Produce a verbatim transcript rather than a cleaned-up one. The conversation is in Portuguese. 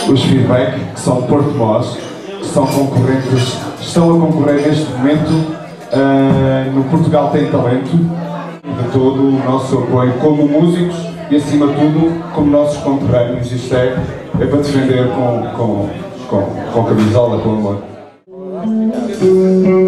os feedback, que são de Porto Mós, que são concorrentes, estão a concorrer neste momento uh, no Portugal Tem Talento, de todo o nosso apoio como músicos e, acima de tudo, como nossos conterrâneos. Isto é, é para defender com, com, com, com camisola, com amor.